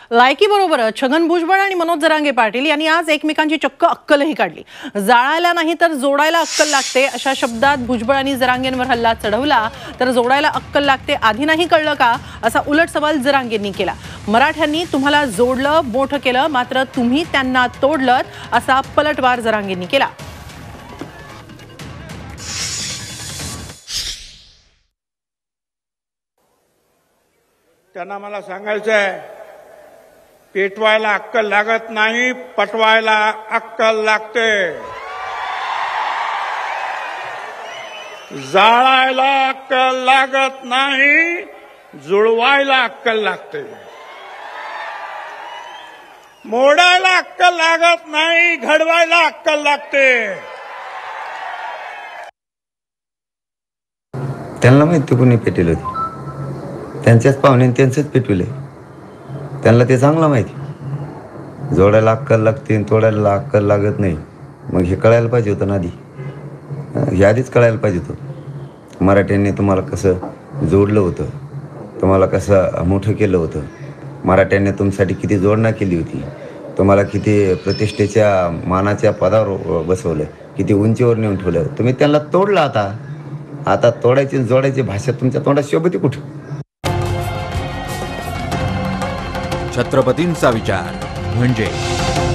लायकीबरोबर छगन भुजबळ आणि मनोज जरांगे पाटील यांनी आज एकमेकांची चक्क अक्कलही काढली। जाळायला नाही तर जोडायला अक्कल लागते अशा शब्दात भुजबळांनी जरांगेंवर हल्ला चढवला, तर जोडायला अक्कल लागते आधी नाही कळलं का असा उलट सवाल जरांगेंनी केला। मराठ्यांनी तुम्हाला जोडलं, मोठं केलं, मात्र तुम्ही त्यांना तोडलत असा पलटवार जरांगेंनी केला। त्यांना मला सांगायचं आहे, पेटवायला अक्कल लागत नाही, पटवायला अक्कल लागते। जाळायला अक्कल लागत नाही, जुळवायला अक्कल लागते। मोडायला अक्कल लागत नाही, घडवायला अक्कल लागते। त्यांना माहिती कोणी पेटवलं होती, त्यांच्याच पाहुणे त्यांचंच पेटवले, त्यांना ते चांगलं माहिती। जोडायला अक्कल लागते, तोडायला अक्कल लागत नाही, मग हे कळायला पाहिजे होतं ना आधी, हे आधीच कळायला पाहिजे होतं। मराठ्यांनी तुम्हाला कसं जोडलं होतं, तुम्हाला कसं मोठं केलं होतं, मराठ्यांनी तुमच्यासाठी किती जोडणा केली होती, तुम्हाला किती प्रतिष्ठेच्या मानाच्या पदावर बसवलं, किती उंचीवर नेऊन ठेवलं, तुम्ही त्यांना तोडलं। आता तोडायची जोडायची भाषा तुमच्या तोंडात शोभते कुठं? छत्रपतींचा विचार म्हणजे